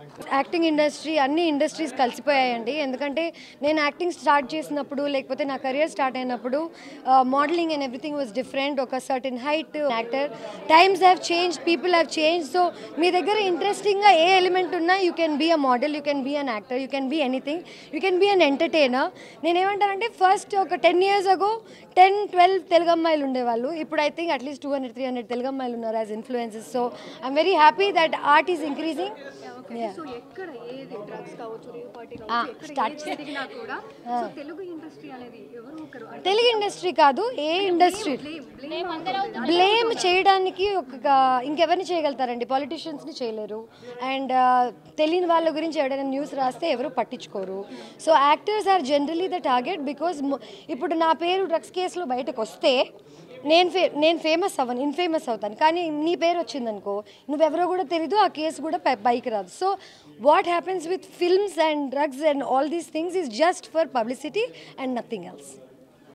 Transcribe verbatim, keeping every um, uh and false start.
Acting industry అన్ని industries కలిసిపోయాయండి. ఎందుకంటే నేను యాక్టింగ్ స్టార్ట్ చేసినప్పుడు లేకపోతే నా కెరియర్ స్టార్ట్ అయినప్పుడు modelling and everything was different. ఒక certain height actor. Times have change, people have change. So మీ దగ్గర ఇంట్రెస్టింగ్గా ఏ ఎలిమెంట్ ఉన్నా you can be a model, you can be an actor, you can be anything, you can be an entertainer. నేనేమంటానంటే first ఒక ten years ago ten twelve Telugu అమ్మాయిలు ఉండేవాళ్ళు. ఇప్పుడు I think at least two hundred three hundred Telugu అమ్మాయిలు ఉన్నారు as influences. So I'm very happy that art is increasing. Telugu industry కాదు, ఏ industry blame చేయడానికి ఒక ఇంకెవరిని చేయగలుగుతారండి? పాలిటిషియన్స్ని చేయలేరు. అండ్ తెలియని వాళ్ళ గురించి ఎవరైనా న్యూస్ రాస్తే ఎవరు పట్టించుకోరు. So actors are generally the target. Because ఇప్పుడు నా పేరు డ్రగ్స్ కేసులో బయటకు వస్తే నేను ఫే నేను ఫేమస్ అవ్వను, ఇన్ఫేమస్ అవుతాను. కానీ నీ పేరు వచ్చిందనుకో, నువ్వెవరో కూడా తెలీదు, ఆ కేసు కూడా బైక్ రాదు. So what happens with films and drugs and all these things is just for publicity and nothing else.